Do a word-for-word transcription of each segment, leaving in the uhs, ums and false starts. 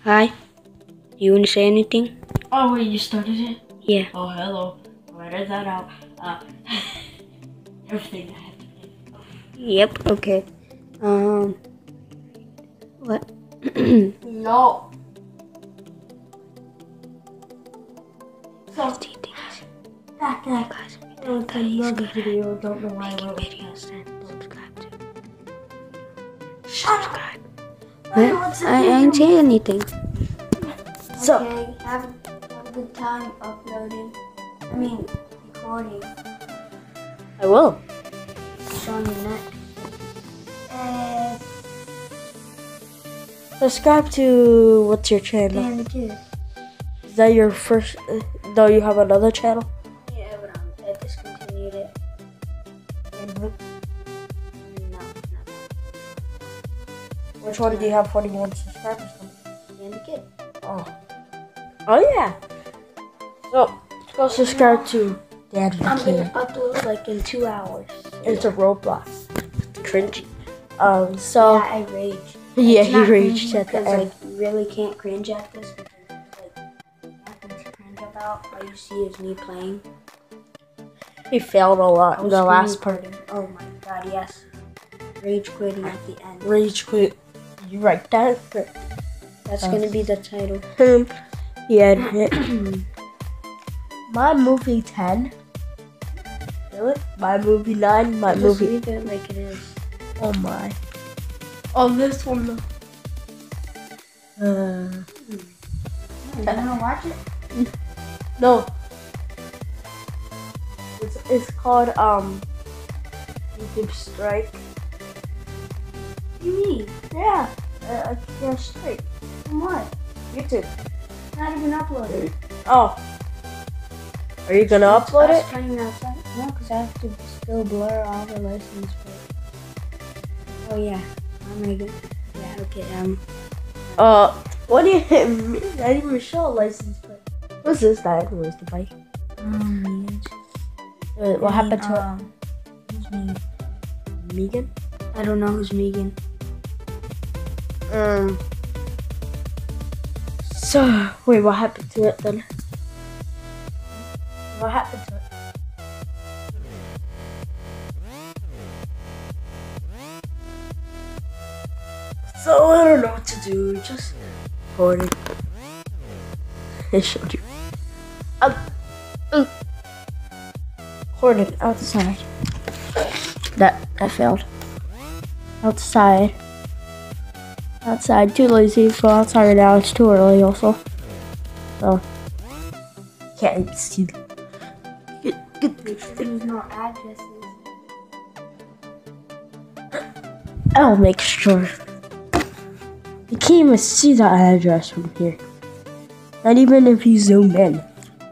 Hi. Do you want to say anything? Oh wait, you started it? Yeah. Oh hello. I'll edit that out. Uh, everything I have to pay. Yep. Okay. Um. What? No. So Do you think he's- that that guys, it was another video. Don't know why I went with videos and subscribe to. Shut up. Subscribe. Wait, What? what's I, I ain't saying anything. So Okay, have, have a good time uploading. I mean, recording. I will. Showing your neck. And subscribe to what's your channel? Dan the Kid. Is that your first? Uh, no, you have another channel. Yeah, but um, I discontinued it. No, no. Which one do you have forty-one subscribers on? Dan the Kid. Oh. Oh yeah. So go subscribe to Dan the I'm gonna Kid. upload like in two hours. It's a Roblox. Cringy. Um. So Yeah, I rage. yeah, It's he not raged cringy at the because, end. like, you really can't cringe at this because like nothing to cringe about. All you see is me playing. He failed a lot I in was the last screen part. recording. Oh my god, yes. Rage quitting at the end. Rage quit. You write that? That's Uh. gonna be the title. Um. Yeah. My movie ten. Really? My movie nine. My Just movie. leave it like it is. Oh my. Oh, this one. Uh. You wanna watch it? No. It's it's called um. YouTube Strike. What do you mean? Yeah. Uh, yeah, Strike. From what? YouTube. Not even uploaded. Oh. Are you gonna upload Us it? playing outside? No, because I have to still blur all the license plates. Oh yeah. I'm Megan. Yeah, okay, um. Uh, what do you hit me? I didn't even show a license plate. What's this guy? Where's the bike? Um, Uh, what happened to um, who's Megan? it? Megan? I don't know who's Megan. Um. So, wait, what happened to it then? What happened to it? So, I don't know what to do. Just record it. I showed you. Um, um, record it outside. That, that failed. Outside. Outside, too lazy to go outside right now. It's too early also. So can't see. Good, good, good. There's no addresses. I'll make sure. You can't even see the address from here. Not even if you zoom in.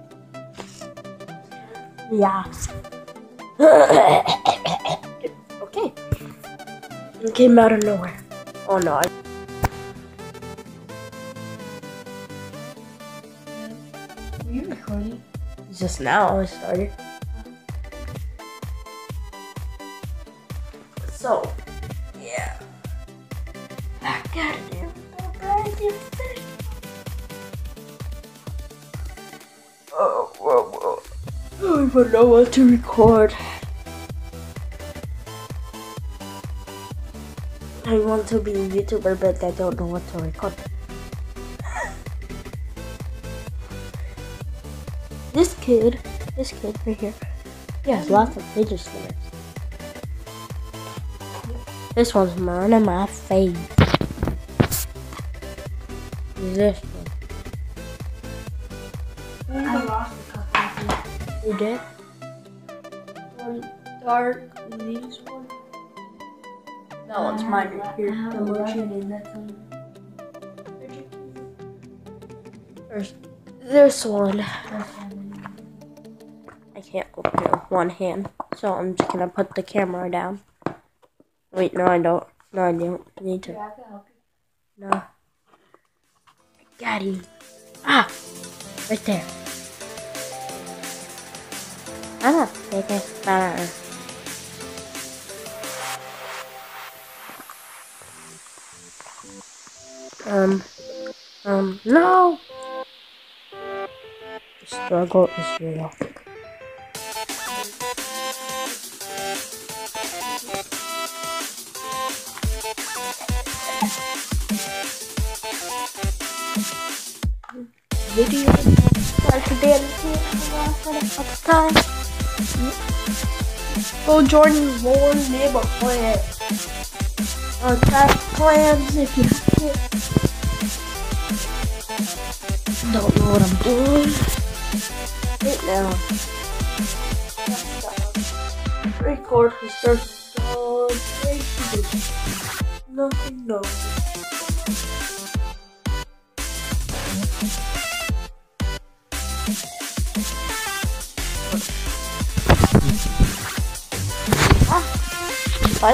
Yeah. Okay. It came out of nowhere. Oh no. I Are you recording? Just now I started. So, yeah. I got it. Oh, whoa, whoa. I don't even know what to record. I want to be a YouTuber, but I don't know what to record. This kid, this kid right here, he has lots of fidget spinners. This one's one of my faves. This one. I lost a couple. You did? One dark, these one. That one's mine right here. I have The a mochi. lemon in that one. There's this one. That's lemon. I can't open it with one hand, so I'm just gonna put the camera down. Wait, no, I don't. No, I don't need to. Yeah, I can help you. No. I got him. Ah! Right there. Ah, okay. Ah. Um, Um, no! The struggle is real. Video start today for the first time. Go join more neighbor plans. Or chat plans if you have it. Don't know what I'm doing right now. Record has started so great to do. Nothing no. What?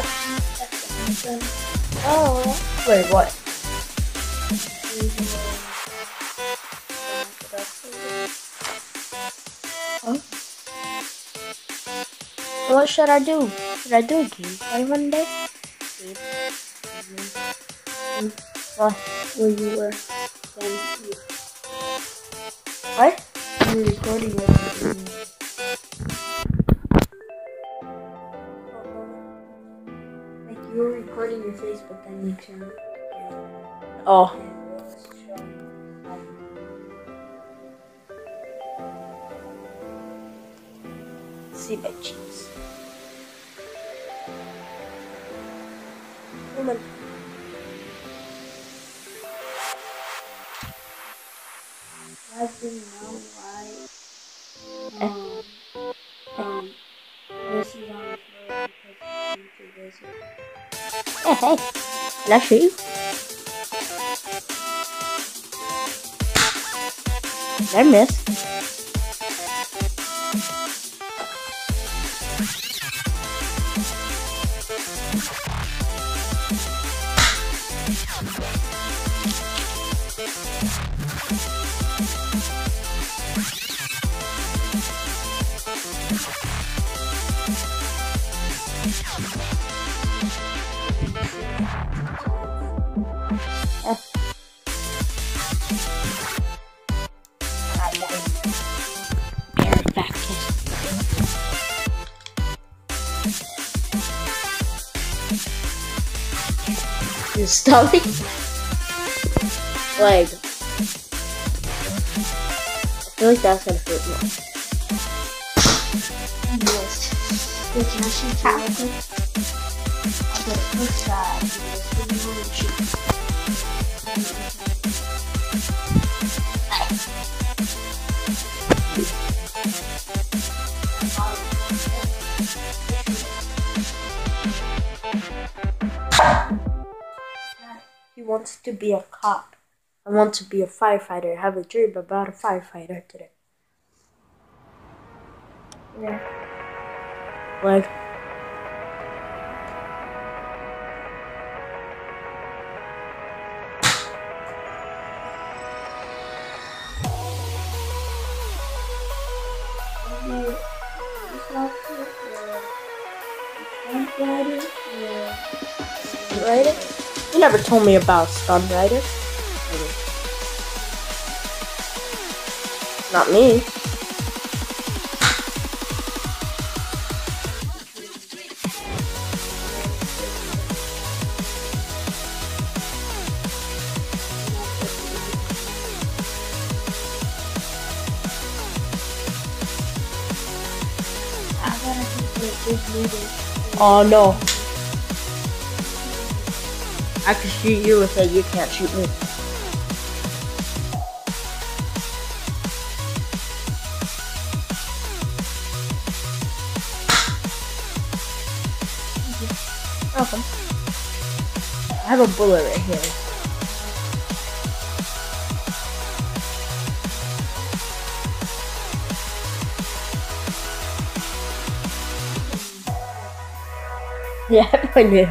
Oh, wait, what? Huh? What should I do? Should I do a game play one day? What? Where you were then you What? were recording it. Like you were recording your face, but then you turned it. Oh. And it was showing. See my cheeks. Woman. Guys didn't know why um, um, this is on the floor because YouTube is Hey, hey. Can I shoot you? Did I miss? Your stomach? Leg. I feel like that's gonna hurt more. Yes. Wait, can I shoot you real quick? I'll get it first side. Just give me one shoot. He wants to be a cop. I want to be a firefighter. I have a dream about a firefighter today. Yeah. Like, Maybe this outfit or stunt rider or rider? You never told me about stunt rider. Not me. I gotta take a big meeting. Oh no. I can shoot you with it, you can't shoot me. Welcome. I have a bullet right here. Yeah, I did.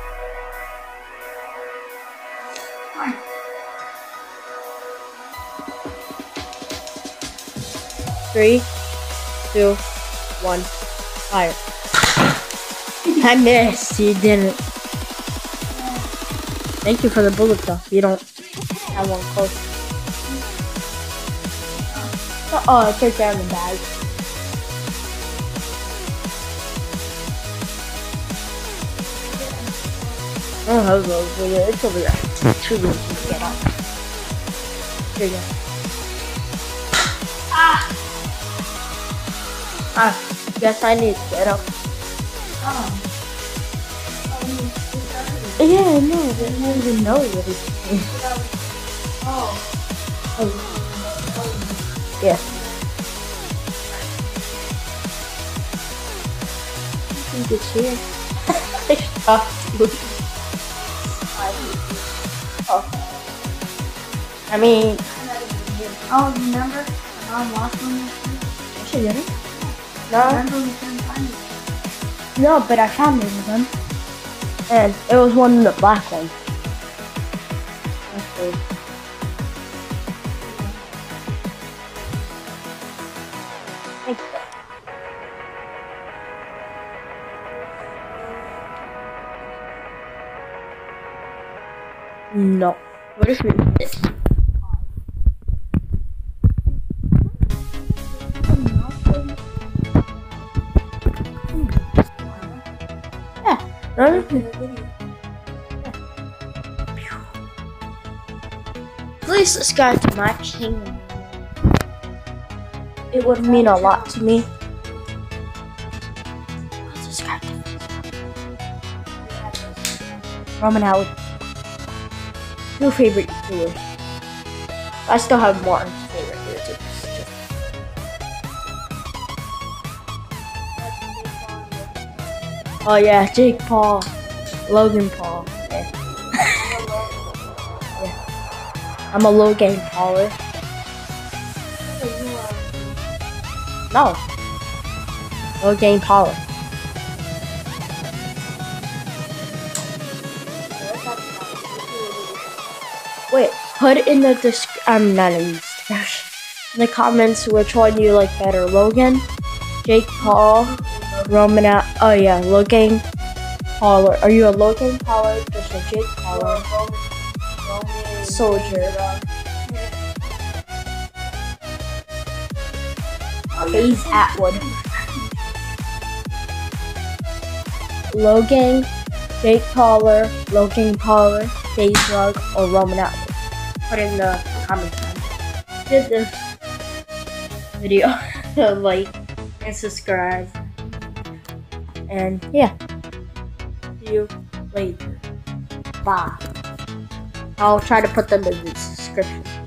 Three, two, one, fire. I missed. You didn't. Thank you for the bullet though. You don't That one close. Oh, it's right there in the bag. I don't have those over there. It's over there. Two rooms to get up. Here you go. Ah! Ah, guess I need to get up. Oh. Yeah, no, I didn't even know what he's doing. Oh. Oh. Yeah. I think it's here. I stopped looking. Oh. I mean, Oh, remember? My mom lost one yesterday? she didn't. No, Remember we couldn't find it? no, but I found it with them. And it was one in the black one. That's weird. Thank you. No. What if we did? Yeah. None of it. Please subscribe to my channel. It would mean a lot to me. Please subscribe to Roman Howard. Two favorite YouTubers. I still have more favorite YouTubers. Oh yeah, Jake Paul, Logan Paul. Yeah. Yeah. I'm a Logan Pauler. No, Logan Pauler. Wait, put in the disc. I'm not in the description. In the comments, which one you like better, Logan, Jake Paul, Roman? Oh yeah, Logan Pauler. Are you a Logan Pauler? Just a Jake Pauler? Soldier. Hayes Atwood. Logan, Jake Pauler, Logan Pauler, Days Rug, or Roman Atwood. Put in the comments. Did this video, like and subscribe, and yeah. See you later. Bye. I'll try to put them in the description.